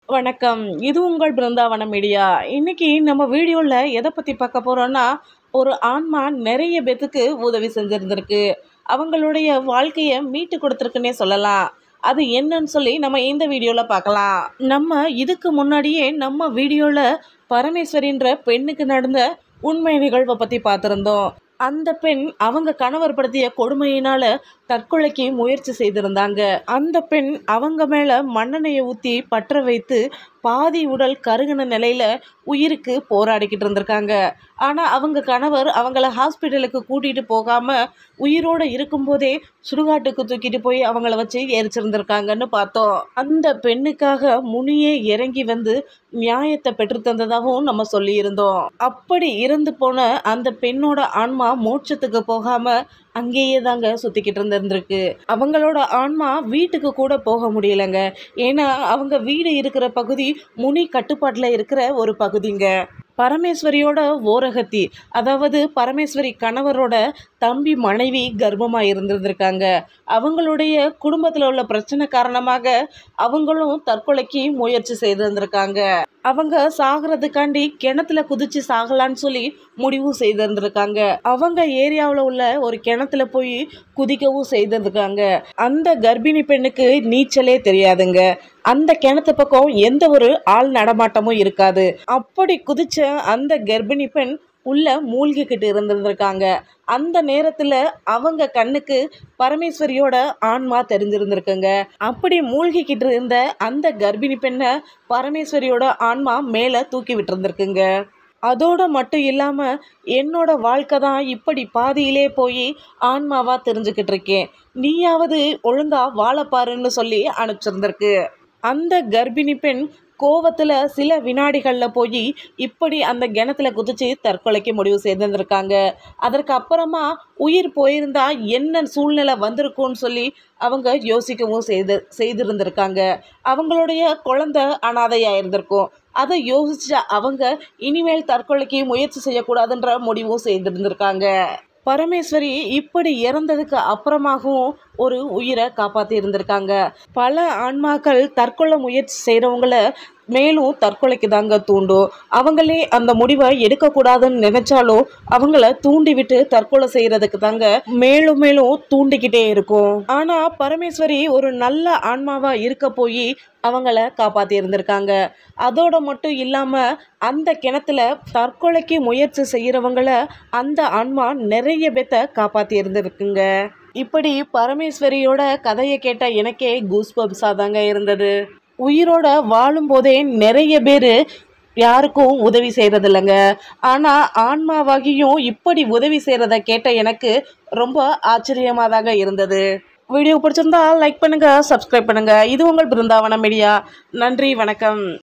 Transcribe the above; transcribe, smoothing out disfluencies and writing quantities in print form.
வணக்கம். இது உங்கள் பிருந்தாவனம் மீடியா. இன்னைக்கு நம்ம வீடியோல எதை பத்தி பார்க்க போறோம்னா, ஒரு ஆன்மா நிறைய பேத்துக்கு உதவி செஞ்சிருந்திருக்கு. அவங்களுடைய வாழ்க்கைய மீட்டு கொடுத்துருக்குன்னே சொல்லலாம். அது என்னன்னு சொல்லி நம்ம இந்த வீடியோல பார்க்கலாம். நம்ம இதுக்கு முன்னாடியே நம்ம வீடியோல பரமேஸ்வரின்ற பெண்ணுக்கு நடந்த உண்மை நிகழ்வை பத்தி பார்த்திருந்தோம். அந்த பெண் அவங்க கணவர் படுத்திய கொடுமையினால தற்கொலைக்கு முயற்சி செய்திருந்தாங்க. அந்த பெண் அவங்க மேல மண்ணெண்ணெயை ஊத்தி பற்ற வைத்து பாதி உடல் கருகின நிலையில உயிருக்கு போராடிக்கிட்டு இருந்திருக்காங்க. ஆனா அவங்க கணவர் அவங்கள ஹாஸ்பிட்டலுக்கு கூட்டிட்டு போகாம உயிரோட இருக்கும்போதே சுடுகாட்டுக்கு தூக்கிட்டு போய் அவங்கள வச்சு எரிச்சிருந்திருக்காங்கன்னு பார்த்தோம். அந்த பெண்ணுக்காக முனியே இறங்கி வந்து நியாயத்தை பெற்று தந்ததாகவும் நம்ம சொல்லியிருந்தோம். அப்படி இறந்து போன அந்த பெண்ணோட ஆன்மா மோட்சத்துக்கு போகாம அங்கேயே தாங்க சுத்திக்கிட்டு இருந்திருக்கு. அவங்களோட ஆன்மா வீட்டுக்கு கூட போக முடியலங்க. ஏன்னா அவங்க வீடு இருக்கிற பகுதி முனி கட்டுப்பாட்டுல இருக்கிற ஒரு பகுதிங்க. பரமேஸ்வரியோட ஓரகத்தி, அதாவது பரமேஸ்வரி கணவரோட தம்பி மனைவி கர்ப்பமா இருந்திருந்திருக்காங்க. அவங்களுடைய குடும்பத்துல உள்ள பிரச்சனை காரணமாக அவங்களும் தற்கொலைக்கு முயற்சி செய்திருந்திருக்காங்க. அவங்க சாகிறதுக்காண்டி கிணத்துல குதிச்சு சாகலான்னு சொல்லி முடிவு செய்திருந்திருக்காங்க. அவங்க ஏரியாவில் உள்ள ஒரு கிணத்துல போய் குதிக்கவும் செய்திருக்காங்க. அந்த கர்ப்பிணி பெண்ணுக்கு நீச்சலே தெரியாதுங்க. அந்த கிணத்து பக்கம் எந்த ஒரு ஆள் நடமாட்டமும் இருக்காது. அப்படி குதிச்ச அந்த கர்ப்பிணி பெண் உள்ள மூழ்கிக்கிட்டு இருந்திருந்திருக்காங்க. அந்த நேரத்துல அவங்க கண்ணுக்கு பரமேஸ்வரியோட ஆன்மா தெரிஞ்சிருந்திருக்குங்க. அப்படி மூழ்கிக்கிட்டு இருந்த அந்த கர்ப்பிணி பெண்ணை பரமேஸ்வரியோட ஆன்மா மேல தூக்கி விட்டுருந்துருக்குங்க. அதோட மட்டும் இல்லாம என்னோட வாழ்க்கை தான் இப்படி பாதியிலே போய் ஆன்மாவா தெரிஞ்சுக்கிட்டு இருக்கேன், நீயாவது ஒழுங்கா வாழப்பாருன்னு சொல்லி அனுப்பிச்சிருந்திருக்கு. அந்த கர்ப்பிணி பெண் கோவத்துல சில வினாடிகள்ல போய் இப்படி அந்த கிணத்துல குதிச்சு தற்கொலைக்கு முடிவு செய்திருந்திருக்காங்க. அதற்கு அப்புறமா உயிர் போயிருந்தா என்ன சூழ்நிலை வந்திருக்கும்னு சொல்லி அவங்க யோசிக்கவும் செய்திருந்திருக்காங்க. அவங்களுடைய குழந்தை அனாதையா இருந்திருக்கும். அதை யோசிச்ச அவங்க இனிமேல் தற்கொலைக்கு முயற்சி செய்யக்கூடாதுன்ற முடிவும் செய்திருந்திருக்காங்க. பரமேஸ்வரி இப்படி இறந்ததுக்கு அப்புறமாகவும் ஒரு உயிரை காப்பாற்றி இருந்திருக்காங்க. பல ஆன்மாக்கள் தற்கொலை முயற்சி செய்கிறவங்கள மேலும் தற்கொலைக்கு தாங்க தூண்டும். அவங்களே அந்த முடிவை எடுக்கக்கூடாதுன்னு நினைச்சாலும் அவங்கள தூண்டி விட்டு தற்கொலை செய்யறதுக்கு தாங்க மேலும் மேலும் தூண்டிக்கிட்டே இருக்கும். ஆனா பரமேஸ்வரி ஒரு நல்ல ஆன்மாவா இருக்க போய் அவங்கள காப்பாத்தி இருந்திருக்காங்க. அதோட மட்டும் இல்லாம அந்த கிணத்துல தற்கொலைக்கு முயற்சி செய்யறவங்கள அந்த ஆன்மா நிறைய பேத்த காப்பாத்தி இருந்திருக்குங்க. இப்படி பரமேஸ்வரியோட கதையை கேட்ட எனக்கே கூஸ்பம்ஸா தாங்க இருந்தது. உயிரோட வாழும் போதே நிறைய பேர் யாருக்கும் உதவி செய்யறது இல்லைங்க. ஆனா ஆன்மாவாகியும் இப்படி உதவி செய்யறத கேட்ட எனக்கு ரொம்ப ஆச்சரியமா தாங்க இருந்தது. வீடியோ பிடிச்சிருந்தா லைக் பண்ணுங்க, சப்ஸ்கிரைப் பண்ணுங்க. இது உங்கள் பிருந்தாவனம் மீடியா. நன்றி, வணக்கம்.